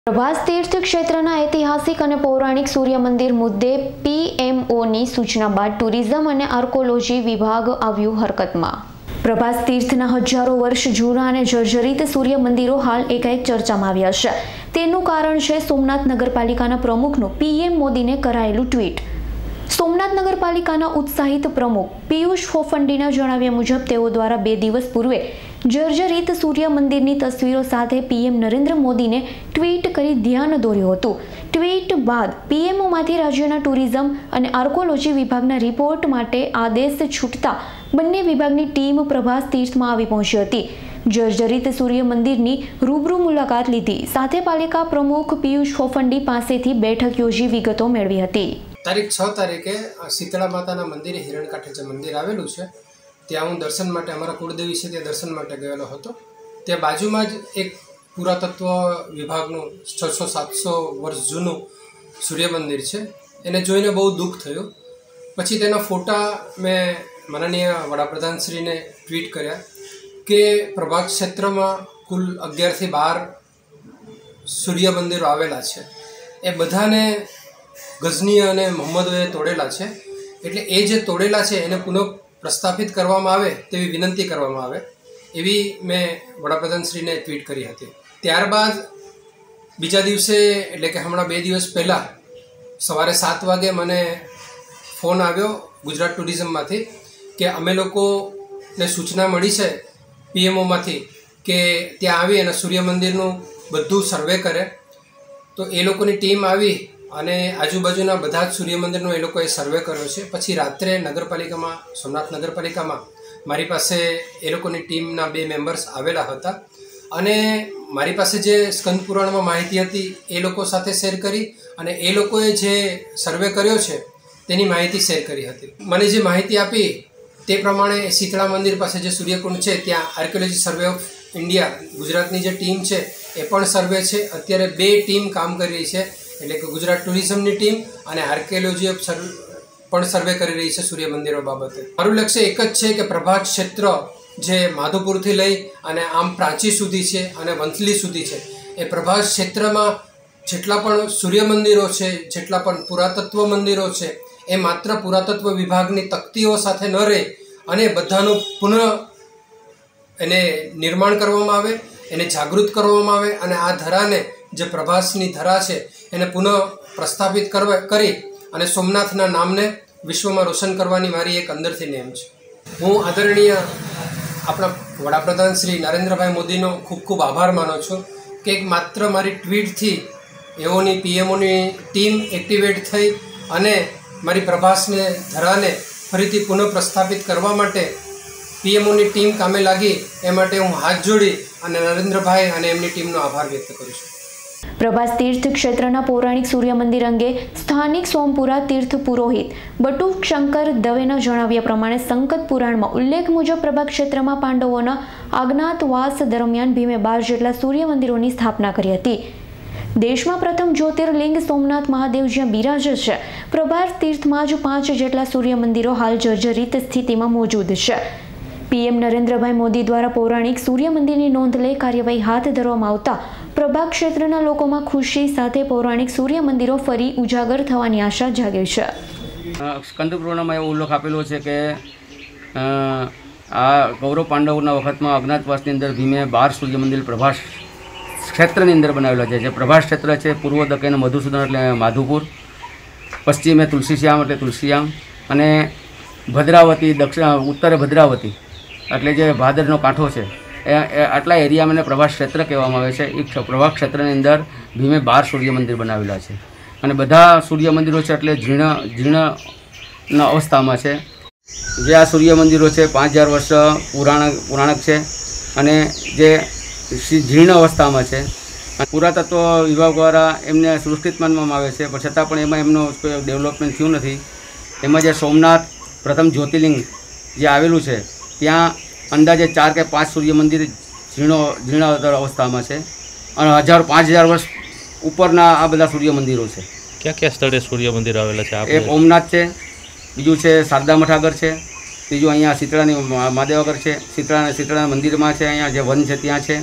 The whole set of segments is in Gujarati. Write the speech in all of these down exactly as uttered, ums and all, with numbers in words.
પ્રભાસ તીર્થ ક્ષેત્રના ઐતિહાસિક અને પૌરાણિક સૂર્ય મંદિર મુદ્દે પીએમઓની સૂચના બાદ ટુરિઝમ અને આર્કોલોજી વિભાગ આવ્યું હરકતમાં। પ્રભાસ તીર્થના હજારો વર્ષ જૂના અને જર્જરિત સૂર્ય મંદિરો હાલ એકાએક ચર્ચામાં આવ્યા છે। તેનું કારણ છે સોમનાથ નગરપાલિકાના પ્રમુખનું પીએમ મોદીને કરાયેલું ટ્વીટ। સોમનાથ નગરપાલિકાના ઉત્સાહિત પ્રમુખ પિયુષ ફોફંડીના જણાવ્યા મુજબ તેઓ દ્વારા બે દિવસ પૂર્વે જર્જરિત સૂર્ય મંદિરની તસવીરો સાથે પીએમ નરેન્દ્ર મોદીને ટ્વીટ કરી ધ્યાન દોર્યું હતું। ટ્વીટ બાદ પીએમઓમાંથી રાજ્યના ટુરિઝમ અને આર્કોલોજી વિભાગના રિપોર્ટ માટે આદેશ છૂટતા બંને વિભાગની ટીમ પ્રભાસ તીર્થમાં આવી પહોંચી હતી। જર્જરિત સૂર્ય મંદિરની રૂબરૂ મુલાકાત લીધી સાથે પાલિકા પ્રમુખ પિયુષ ફોફંડી પાસેથી બેઠક યોજી વિગતો મેળવી હતી। તારીખ છ તારીખે શીતળા માતાના મંદિરે હિરણકાંઠે જે મંદિર આવેલું છે ત્યાં હું દર્શન માટે અમારા કુળદેવી છે ત્યાં દર્શન માટે ગયેલો હતો। ત્યાં બાજુમાં જ એક પુરાતત્વ વિભાગનું છસો સાતસો વર્ષ જૂનું સૂર્ય મંદિર છે। એને જોઈને બહુ દુઃખ થયું। પછી તેના ફોટા મેં માનનીય વડાપ્રધાનશ્રીને ટ્વીટ કર્યા કે પ્રભાસ ક્ષેત્રમાં કુલ અગિયારથી બાર સૂર્ય મંદિરો આવેલા છે, એ બધાને ગઝની અને મોહમ્મદોએ તોડેલા છે, એટલે એ જે તોડેલા છે એને પુનઃ પ્રસ્થાપિત કરવામાં આવે તેવી વિનંતી કરવામાં આવે એવી મેં વડાપ્રધાનશ્રીને ટ્વીટ કરી હતી। ત્યારબાદ બીજા દિવસે એટલે કે હમણાં બે દિવસ પહેલાં સવારે સાત વાગે મને ફોન આવ્યો ગુજરાત ટુરિઝમમાંથી કે અમે લોકોને સૂચના મળી છે પીએમઓમાંથી કે ત્યાં આવી અને સૂર્ય મંદિરનું બધું સર્વે કરે। તો એ લોકોની ટીમ આવી અને આજુબાજુના બધા જ સૂર્ય મંદિરનો એ લોકોએ સર્વે કર્યો છે। પછી રાત્રે નગરપાલિકામાં સોમનાથ નગરપાલિકામાં મારી પાસે એ લોકોની ટીમના બે મેમ્બર્સ આવેલા હતા અને મારી પાસે જે સ્કંદ પુરાણમાં માહિતી હતી એ લોકો સાથે શેર કરી અને એ લોકોએ જે સર્વે કર્યો છે તેની માહિતી શેર કરી હતી। મને જે માહિતી આપી તે પ્રમાણે શીતળા મંદિર પાસે જે સૂર્યકુંડ છે ત્યાં આર્કિયોલોજી સર્વે ઓફ ઇન્ડિયા ગુજરાતની જે ટીમ છે એ પણ સર્વે છે। અત્યારે બે ટીમ કામ કરી રહી છે, એટલે કે ગુજરાત ટુરિઝમની ટીમ અને આર્કિયોલોજી ઓફ પણ સર્વે કરી રહી છે સૂર્ય મંદિરો બાબતે। મારું લક્ષ્ય એક જ છે કે પ્રભાસ ક્ષેત્ર જે માધુપુરથી લઈ અને આમ પ્રાચી સુધી છે અને વંથલી સુધી છે, એ પ્રભાસ ક્ષેત્રમાં જેટલા પણ સૂર્ય મંદિરો છે, જેટલા પણ પુરાતત્વ મંદિરો છે, એ માત્ર પુરાતત્વ વિભાગની તકતીઓ સાથે ન રહે અને બધાનું પુનઃ એને નિર્માણ કરવામાં આવે, એને જાગૃત કરવામાં આવે અને આ ધરાને જે પ્રભાસની ધરા છે એને પુનઃ પ્રસ્થાપિત કરવા કરી અને સોમનાથના નામને વિશ્વમાં રોશન કરવાની મારી એક અંદરથી નેમ છે। હું આદરણીય આપણા વડાપ્રધાન શ્રી નરેન્દ્રભાઈ મોદીનો ખૂબ ખૂબ આભાર માનું છું કે એક માત્ર મારી ટ્વીટથી એઓની પીએમઓની ટીમ એક્ટિવેટ થઈ અને મારી પ્રભાસને ધરાને ફરીથી પુનઃ પ્રસ્થાપિત કરવા માટે પીએમઓની ટીમ કામે લાગી, એ માટે હું હાથ જોડી અને નરેન્દ્રભાઈ અને એમની ટીમનો આભાર વ્યક્ત કરું છું। પ્રભાસ તીર્થ ક્ષેત્રના પૌરાણિક સૂર્ય મંદિર અંગે સ્થાનિક સોમપુરા તીર્થ પુરોહિત બટુક શંકર દવેના જણાવ્યા પ્રમાણે સંકત પુરાણમાં ઉલ્લેખ મુજબ પ્રભાસ ક્ષેત્રમાં પાંડવોના અજ્ઞાતવાસ દરમિયાન ભીમે બાર જેટલા સૂર્ય મંદિરોની સ્થાપના કરી હતી। દેશમાં પ્રથમ જ્યોતિર્લિંગ સોમનાથ મહાદેવ જ્યાં બિરાજે છે, પ્રભાસ તીર્થમાં જ પાંચ જેટલા સૂર્ય મંદિરો હાલ જર્જરિત સ્થિતિમાં મોજૂદ છે। પીએમ નરેન્દ્રભાઈ મોદી દ્વારા પૌરાણિક સૂર્ય મંદિરની નોંધ લઈ કાર્યવાહી હાથ ધરવામાં આવતા પ્રભાસ ક્ષેત્રના લોકોમાં ખુશી સાથે પૌરાણિક સૂર્ય મંદિરો ફરી ઉજાગર થવાની આશા જાગે છે। સ્કંદ પુરાણમાં એવો ઉલ્લેખ આપેલો છે કે આ કૌરવ પાંડવોના વખતમાં અજ્ઞાતવાસની અંદર ભીમે બાર સૂર્ય મંદિર પ્રભાસ ક્ષેત્રની અંદર બનાવેલા છે। જે પ્રભાસ ક્ષેત્ર છે પૂર્વ દક્ષિણે મધુસૂદન એટલે માધુપુર, પશ્ચિમે તુલસીશ્યામ એટલે તુલસીયામ અને ભદ્રાવતી દક્ષિણ ઉત્તરે ભદ્રાવતી એટલે જે ભાદરનો કાંઠો છે એ આટલા એરિયામાં પ્રભાસ ક્ષેત્ર કહેવામાં આવે છે। એ પ્રભાસ ક્ષેત્રની અંદર ભીમે બાર સૂર્ય મંદિર બનાવેલા છે અને બધા સૂર્ય મંદિરો છે એટલે જીર્ણ જીર્ણના અવસ્થામાં છે। જે આ સૂર્ય મંદિરો છે પાંચ હજાર વર્ષ પુરાણ પુરાણક છે અને જે જીર્ણ અવસ્થામાં છે। પુરાતત્વ વિભાગ દ્વારા એમને સુરક્ષિત માનવામાં આવે છે, પણ છતાં પણ એમાં એમનું કોઈ ડેવલપમેન્ટ થયું નથી। એમાં જે સોમનાથ પ્રથમ જ્યોતિર્લિંગ જે આવેલું છે ત્યાં અંદાજે ચાર કે પાંચ સૂર્ય મંદિર જીર્ણો જીર્ણ અવસ્થામાં છે અને હજાર પાંચ હજાર વર્ષ ઉપરના આ બધા સૂર્ય મંદિરો છે। ક્યાં ક્યાં સ્થળે સૂર્ય મંદિર આવેલા છે? એક ઓમનાથ છે, બીજું છે શારદા મઠાગર છે, ત્રીજું અહીંયા શીતળાની મહાદેવાગર છે, શીતળા શીતળા મંદિરમાં છે, અહીંયા જે વન છે ત્યાં છે,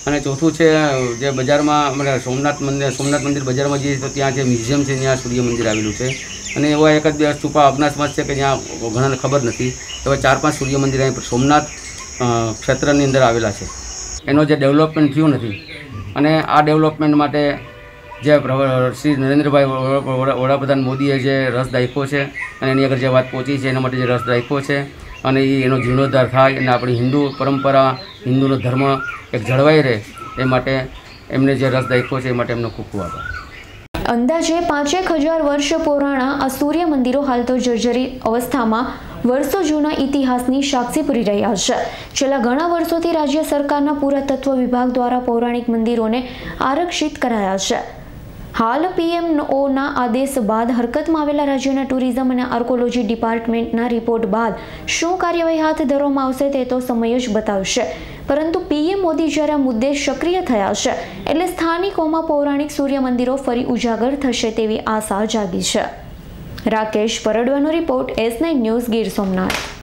અને ચોથું છે જે બજારમાં આપણે સોમનાથ મંદિર સોમનાથ મંદિર બજારમાં જઈએ તો ત્યાં જે મ્યુઝિયમ છે ત્યાં સૂર્ય મંદિર આવેલું છે અને એવા એક જ બે છુપા અજ્ઞાતવાસ છે કે જ્યાં ઘણાને ખબર નથી. એવા ચાર પાંચ સૂર્ય મંદિર અહીં સોમનાથ ક્ષેત્રની અંદર આવેલા છે. એનો જે ડેવલપમેન્ટ થયું નથી અને આ ડેવલપમેન્ટ માટે જે શ્રી નરેન્દ્રભાઈ વડાપ્રધાન મોદીએ જે રસ દાખ્યો છે અને એની આગળ જે વાત પહોંચી છે એના માટે જે રસ દાખ્યો છે અને એ એનો જીર્ણોદ્ધાર થાય અને આપણી હિન્દુ પરંપરા હિન્દુનો ધર્મ એક જળવાઈ રહે એ માટે એમને જે રસ દાખ્યો છે એ માટે એમનો ખૂબ ખૂબ આભાર. અંદાજે પાંચેક હજાર વર્ષ પુરાણા આ સૂર્ય મંદિરો હાલ તો જર્જરિત અવસ્થામાં વર્ષો જૂના ઇતિહાસની સાક્ષી પૂરી રહ્યા છે. છેલ્લા ઘણા વર્ષોથી રાજ્ય સરકારના પુરાતત્વ વિભાગ દ્વારા પૌરાણિક મંદિરોને આરક્ષિત કરાયા છે. હાલ પીએમઓના આદેશ બાદ હરકતમાં આવેલા રાજ્યના ટુરિઝમ અને આર્કોલોજી ડિપાર્ટમેન્ટના રિપોર્ટ બાદ શું કાર્યવાહી હાથ ધરવામાં આવશે તે તો સમય જ બતાવશે. પરંતુ પીએમ મોદી જ્યારે આ મુદ્દે સક્રિય થયા છે એટલે સ્થાનિકોમાં પૌરાણિક સૂર્ય મંદિરો ફરી ઉજાગર થશે તેવી આશા જાગી છે. રાકેશ પરડવાનો report S nine news Gir Somnath.